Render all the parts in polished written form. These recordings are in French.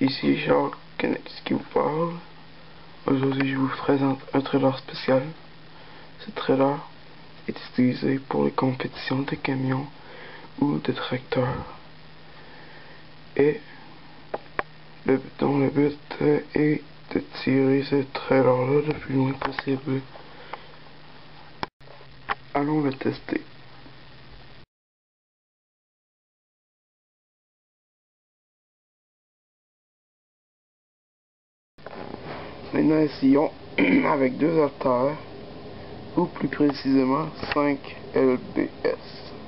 Ici Jacques Kennedy qui vous parle. Aujourd'hui, je vous présente un trailer spécial. Ce trailer est utilisé pour les compétitions de camions ou de tracteurs. Et dont le but est de tirer ce trailer-là le plus loin possible. Allons le tester. Maintenant, essayons avec deux haltères, ou plus précisément 5 lbs.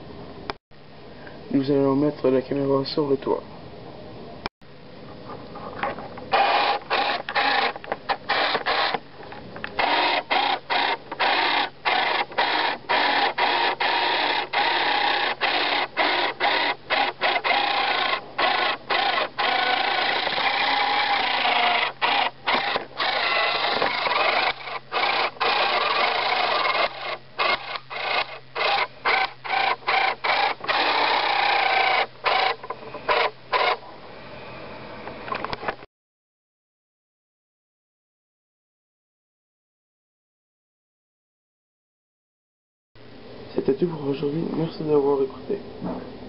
Nous allons mettre la caméra sur le toit. C'était tout pour aujourd'hui. Merci d'avoir écouté.